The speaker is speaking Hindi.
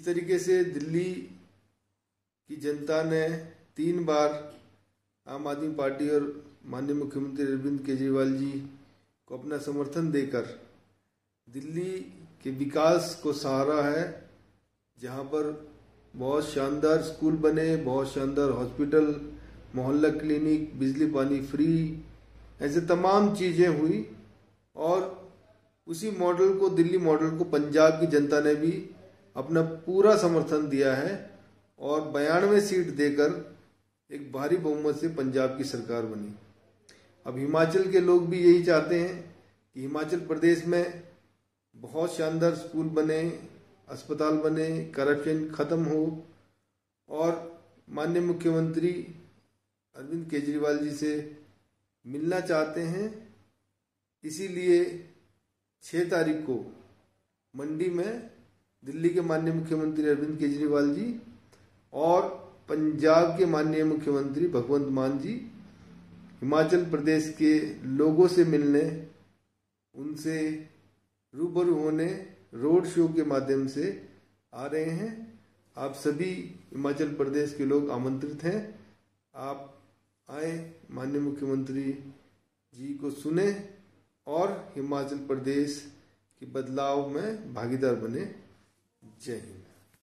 तरीके से दिल्ली की जनता ने 3 बार आम आदमी पार्टी और माननीय मुख्यमंत्री अरविंद केजरीवाल जी को अपना समर्थन देकर दिल्ली के विकास को सहारा है, जहां पर बहुत शानदार स्कूल बने, बहुत शानदार हॉस्पिटल, मोहल्ला क्लिनिक, बिजली पानी फ्री, ऐसे तमाम चीज़ें हुई। और उसी मॉडल को, दिल्ली मॉडल को पंजाब की जनता ने भी अपना पूरा समर्थन दिया है और 92 सीट देकर एक भारी बहुमत से पंजाब की सरकार बनी। अब हिमाचल के लोग भी यही चाहते हैं कि हिमाचल प्रदेश में बहुत शानदार स्कूल बने, अस्पताल बने, करप्शन खत्म हो और माननीय मुख्यमंत्री अरविंद केजरीवाल जी से मिलना चाहते हैं। इसीलिए 6 तारीख को मंडी में दिल्ली के माननीय मुख्यमंत्री अरविंद केजरीवाल जी और पंजाब के माननीय मुख्यमंत्री भगवंत मान जी हिमाचल प्रदेश के लोगों से मिलने, उनसे रूबरू होने रोड शो के माध्यम से आ रहे हैं। आप सभी हिमाचल प्रदेश के लोग आमंत्रित हैं। आप आए, माननीय मुख्यमंत्री जी को सुने और हिमाचल प्रदेश के बदलाव में भागीदार बने। जय हिंद।